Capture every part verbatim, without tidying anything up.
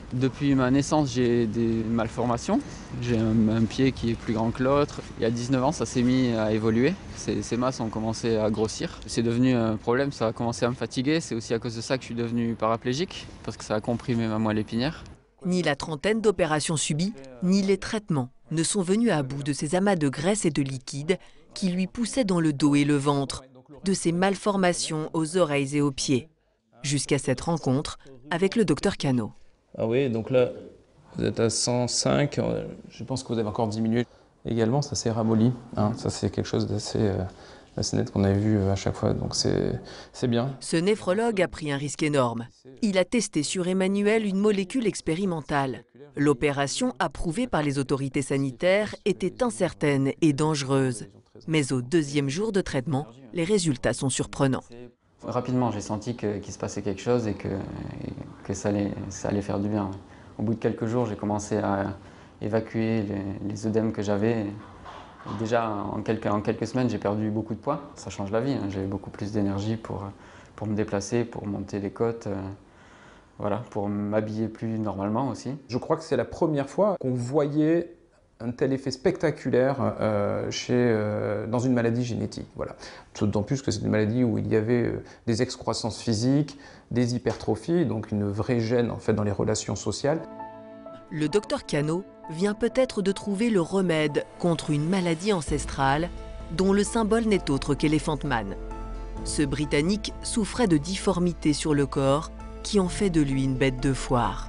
Depuis ma naissance, j'ai des malformations. J'ai un, un pied qui est plus grand que l'autre. Il y a dix-neuf ans, ça s'est mis à évoluer. Ces, ces masses ont commencé à grossir. C'est devenu un problème, ça a commencé à me fatiguer. C'est aussi à cause de ça que je suis devenu paraplégique, parce que ça a comprimé ma moelle épinière. Ni la trentaine d'opérations subies, ni les traitements ne sont venus à bout de ces amas de graisse et de liquide qui lui poussaient dans le dos et le ventre, de ces malformations aux oreilles et aux pieds, jusqu'à cette rencontre avec le docteur Cano. Ah oui, donc là, vous êtes à cent cinq, je pense que vous avez encore diminué. Également, ça s'est ramolli, hein. Ça c'est quelque chose d'assez euh, assez net qu'on avait vu à chaque fois, donc c'est bien. Ce néphrologue a pris un risque énorme. Il a testé sur Emmanuel une molécule expérimentale. L'opération, approuvée par les autorités sanitaires, était incertaine et dangereuse. Mais au deuxième jour de traitement, les résultats sont surprenants. Rapidement, j'ai senti qu'il qu se passait quelque chose et que, et que ça, allait, ça allait faire du bien. Au bout de quelques jours, j'ai commencé à évacuer les, les œdèmes que j'avais. Déjà, en quelques, en quelques semaines, j'ai perdu beaucoup de poids. Ça change la vie, hein. J'ai beaucoup plus d'énergie pour, pour me déplacer, pour monter les côtes, euh, voilà, pour m'habiller plus normalement aussi. Je crois que c'est la première fois qu'on voyait un tel effet spectaculaire euh, chez, euh, dans une maladie génétique. Voilà. D'autant plus que c'est une maladie où il y avait euh, des excroissances physiques, des hypertrophies, donc une vraie gêne en fait, dans les relations sociales. Le docteur Cano vient peut-être de trouver le remède contre une maladie ancestrale dont le symbole n'est autre qu'Elephant Man. Ce Britannique souffrait de difformités sur le corps qui ont fait de lui une bête de foire.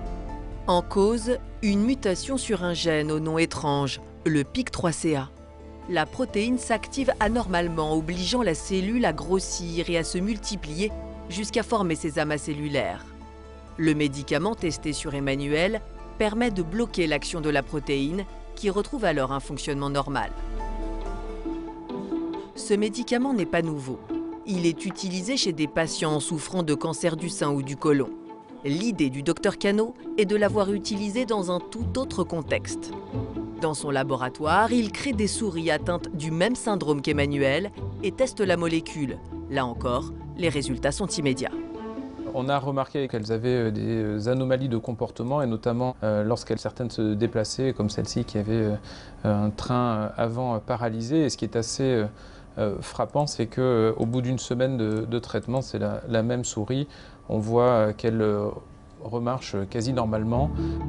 En cause, une mutation sur un gène au nom étrange, le P I C trois C A. La protéine s'active anormalement, obligeant la cellule à grossir et à se multiplier jusqu'à former ses amas cellulaires. Le médicament testé sur Emmanuel permet de bloquer l'action de la protéine, qui retrouve alors un fonctionnement normal. Ce médicament n'est pas nouveau. Il est utilisé chez des patients souffrant de cancer du sein ou du côlon. L'idée du docteur Cano est de l'avoir utilisé dans un tout autre contexte. Dans son laboratoire, il crée des souris atteintes du même syndrome qu'Emmanuel et teste la molécule. Là encore, les résultats sont immédiats. On a remarqué qu'elles avaient des anomalies de comportement, et notamment euh, lorsqu'elles certaines se déplaçaient, comme celle-ci qui avait euh, un train avant paralysé. Et ce qui est assez euh, frappant, c'est qu'au euh, bout d'une semaine de, de traitement, c'est la, la même souris. On voit qu'elle euh, remarche quasi normalement.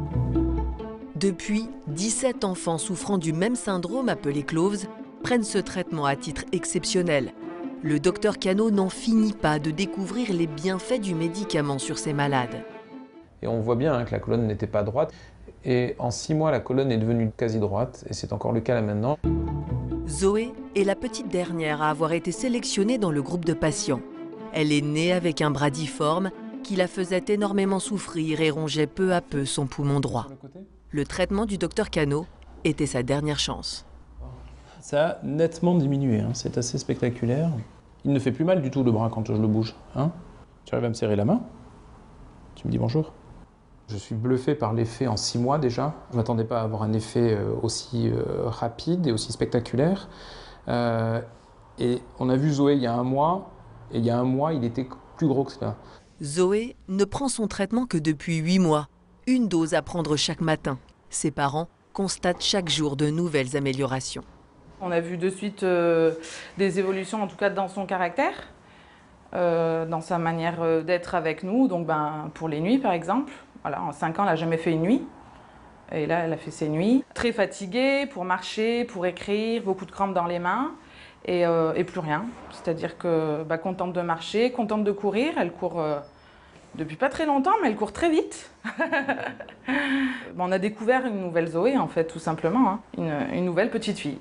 Depuis, dix-sept enfants souffrant du même syndrome appelé Cloves prennent ce traitement à titre exceptionnel. Le docteur Cano n'en finit pas de découvrir les bienfaits du médicament sur ces malades. Et on voit bien hein, que la colonne n'était pas droite. Et en six mois, la colonne est devenue quasi droite. Et c'est encore le cas là maintenant. Zoé est la petite dernière à avoir été sélectionnée dans le groupe de patients. Elle est née avec un bras difforme qui la faisait énormément souffrir et rongeait peu à peu son poumon droit. Le traitement du docteur Cano était sa dernière chance. Ça a nettement diminué, hein. C'est assez spectaculaire. Il ne fait plus mal du tout le bras quand je le bouge. Hein, tu arrives à me serrer la main? Tu me dis bonjour? Je suis bluffé par l'effet en six mois déjà. Je ne m'attendais pas à avoir un effet aussi rapide et aussi spectaculaire. Euh, et on a vu Zoé il y a un mois, et il y a un mois, il était plus gros que cela. Zoé ne prend son traitement que depuis huit mois. Une dose à prendre chaque matin. Ses parents constatent chaque jour de nouvelles améliorations. On a vu de suite euh, des évolutions, en tout cas dans son caractère, euh, dans sa manière d'être avec nous. Donc ben, pour les nuits par exemple, voilà, en cinq ans elle n'a jamais fait une nuit. Et là elle a fait ses nuits. Très fatiguée pour marcher, pour écrire, beaucoup de crampes dans les mains et, euh, et plus rien. C'est-à-dire que bah, contente de marcher, contente de courir, elle court euh, depuis pas très longtemps mais elle court très vite. Bon, on a découvert une nouvelle Zoé en fait tout simplement, hein. une, une nouvelle petite fille.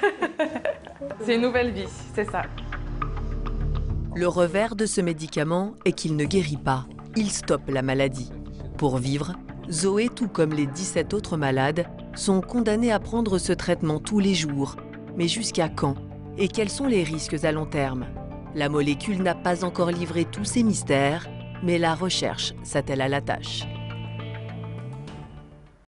C'est une nouvelle vie, c'est ça. Le revers de ce médicament est qu'il ne guérit pas, il stoppe la maladie. Pour vivre, Zoé, tout comme les dix-sept autres malades, sont condamnés à prendre ce traitement tous les jours. Mais jusqu'à quand? Et quels sont les risques à long terme? La molécule n'a pas encore livré tous ses mystères, mais la recherche s'attelle à la tâche.